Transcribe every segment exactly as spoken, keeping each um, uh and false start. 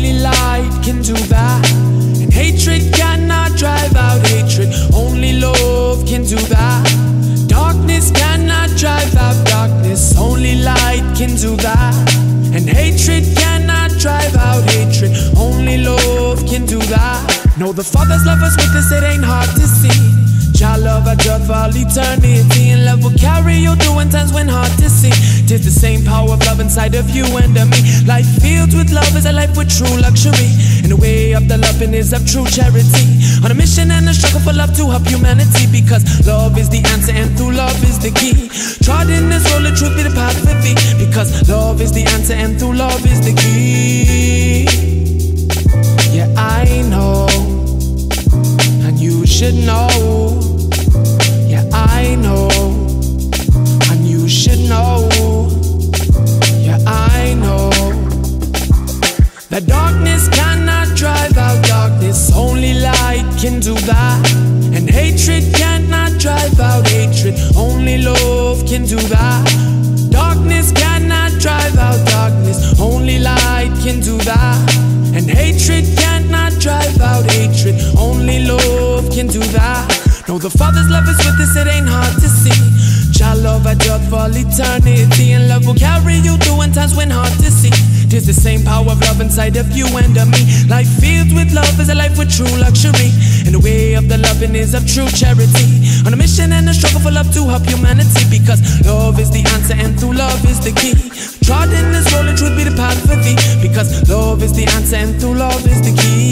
only light can do that. And hatred cannot drive out hatred, only love can do that. Darkness cannot drive out darkness, only light can do that. And hatred cannot drive out hatred, only love can do that. No, the Father's love us with us, it ain't hard to see. Jah love a judge for all eternity, and love will carry you through in times when hard to see. Tis the same power of love inside of you and of me. Life filled with love is a life with true luxury, and the way of the loving is of true charity. On a mission and a struggle for love to help humanity, because love is the answer and through love is the key. Trod in this road, the truth be the path for thee, because love is the answer and through love is the key. Yeah, I know, and you should know. Yeah, I know, and you should know. Yeah, I know that darkness cannot drive out darkness, only light can do that. And hatred cannot drive out hatred, only love can do that. Darkness cannot drive out darkness, only light can do that. And hatred cannot drive out hatred, only love can do that. No, the Father's love is with us, it ain't hard to see. Jah love a judge for all eternity, and love will carry you through in times when hard to see. Tis the same power of love inside of you and of me. Life filled with love is a life with true luxury, and the way of the loving is of true charity. On a mission and a struggle for love to help humanity, because love is the answer and through love is the key. Trod in this road, the truth be the path for thee, because love is the answer and through love is the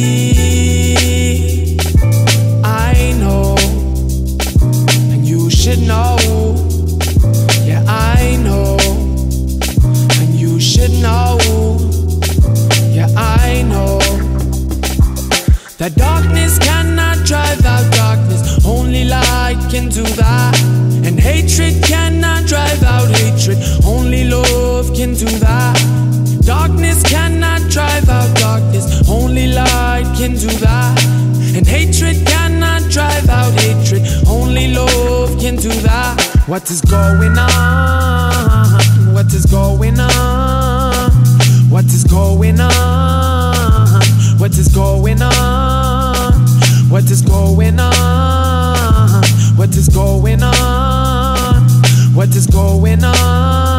key. I know, and you should know. Yeah, I know, and you should know. Yeah, I know that darkness cannot drive out darkness, only light can do that. And hatred cannot drive out hatred, only love can do that. Darkness cannot drive out darkness, only light can do that. And hatred cannot drive out hatred, only love can do that. What is going on? What is going on? What is going on? What is going on? What is going on? What is going on? What is going on?